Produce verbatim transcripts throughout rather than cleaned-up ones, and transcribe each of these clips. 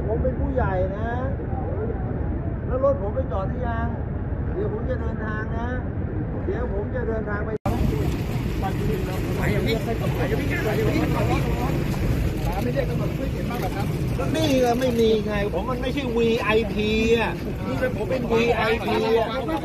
ผมเป็นผู้ใหญ่นะแล้วรถผมไปจอดที่ยังเดี๋ยวผมจะเดินทางนะเดี๋ยวผมจะเดินทางไปไปอย่างนี้ไปอย่างนี้ไปอย่างนี้ไม่ได้กำหนดช่วยเขียนบ้างหรอครับนี่ก็ไม่มีไงผมมันไม่ใช่ วี ไอ พี อ่ะนี่เป็นผมเป็น วี ไอ พี อ่ะ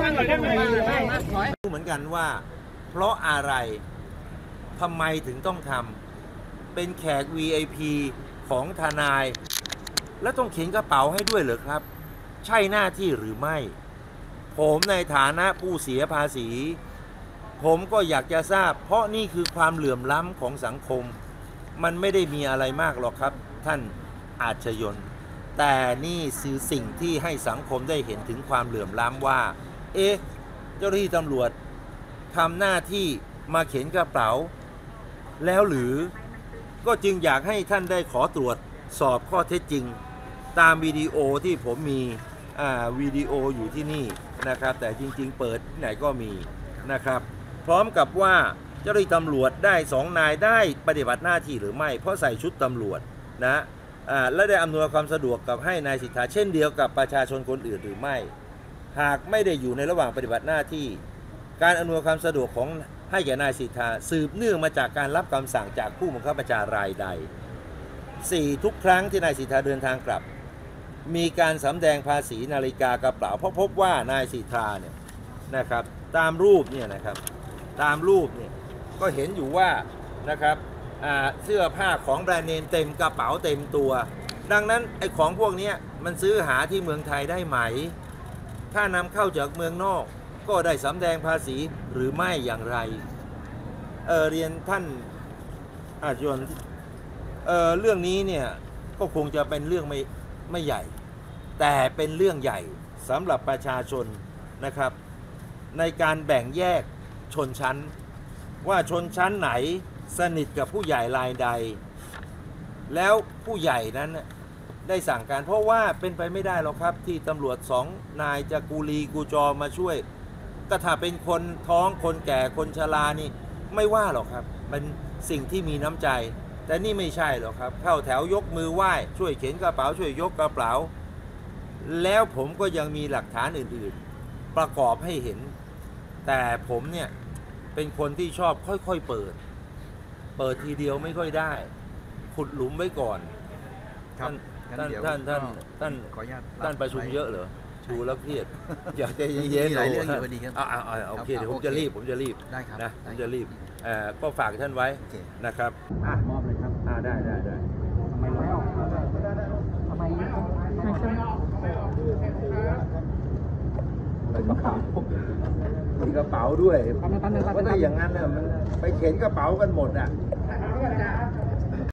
เหมือนกันว่าเพราะอะไรทำไมถึงต้องทำเป็นแขก วี ไอ พี ของทนายแล้วต้องเข็นกระเป๋าให้ด้วยเหรอครับใช่หน้าที่หรือไม่ผมในฐานะผู้เสียภาษีผมก็อยากจะทราบเพราะนี่คือความเหลื่อมล้ำของสังคมมันไม่ได้มีอะไรมากหรอกครับท่านอาชญนแต่นี่คือสิ่งที่ให้สังคมได้เห็นถึงความเหลื่อมล้ำว่าเอ๊ะเจ้าหน้าที่ตำรวจทำหน้าที่มาเข็นกระเป๋าแล้วหรือก็จึงอยากให้ท่านได้ขอตรวจสอบข้อเท็จจริงตามวิดีโอที่ผมมีอ่าวิดีโออยู่ที่นี่นะครับแต่จริงๆเปิดไหนก็มีนะครับพร้อมกับว่าเจ้าหน้าที่ตำรวจได้สองนายได้ปฏิบัติหน้าที่หรือไม่เพราะใส่ชุดตำรวจนะอ่าและได้อำนวยความสะดวกกับให้นายสิทธาเช่นเดียวกับประชาชนคนอื่นหรือไม่หากไม่ได้อยู่ในระหว่างปฏิบัติหน้าที่การอำนวยความสะดวกของให้แก่นายสิทธาสืบเนื่องมาจากการรับคำสั่งจากผู้บังคับบัญชารายใดสี่ทุกครั้งที่นายสิทธาเดินทางกลับมีการสำแดงภาษีนาฬิกากระเป๋าเพราะพบว่านายสิทธาเนี่ยนะครับตามรูปเนี่ยนะครับตามรูปเนี่ยก็เห็นอยู่ว่านะครับเสื้อผ้าของแบรนด์เนมเต็มกระเป๋าเต็มตัวดังนั้นไอ้ของพวกนี้มันซื้อหาที่เมืองไทยได้ไหมถ้านำเข้าจากเมืองนอกก็ได้สำแดงภาษีหรือไม่อย่างไรเออเรียนท่านอาจารย์เออเรื่องนี้เนี่ยก็คงจะเป็นเรื่องไม่ไม่ใหญ่แต่เป็นเรื่องใหญ่สำหรับประชาชนนะครับในการแบ่งแยกชนชั้นว่าชนชั้นไหนสนิทกับผู้ใหญ่รายใดแล้วผู้ใหญ่นั้นได้สั่งการเพราะว่าเป็นไปไม่ได้หรอกครับที่ตำรวจสองนายจะกูลีกูจอมาช่วยก็ถ้าเป็นคนท้องคนแก่คนชรานี่ไม่ว่าหรอกครับเป็นสิ่งที่มีน้ำใจแต่นี่ไม่ใช่หรอกครับเข้าแถวยกมือไหว้ช่วยเข็นกระเป๋าช่วยยกกระเป๋าแล้วผมก็ยังมีหลักฐานอื่นๆประกอบให้เห็นแต่ผมเนี่ยเป็นคนที่ชอบค่อยๆเปิดเปิดทีเดียวไม่ค่อยได้ขุดหลุมไว้ก่อนท่านท่านท่านท่านท่านท่านประชุมเยอะเหรอดูแล้วเครียดอยากจะเย็นๆหลายเรื่องอยู่พอดีครับอ่าโอเคเดี๋ยวผมจะรีบผมจะรีบได้ครับนะผมจะรีบเอ่อก็ฝากท่านไว้นะครับอ่ะมอบเลยครับอ่าได้ได้ได้ทำไมแล้วทำไมไม่กระเป๋ามีกระเป๋าด้วยเพราะถ้าอย่างนั้นน่ะมันไปเข็นกระเป๋ากันหมดอ่ะ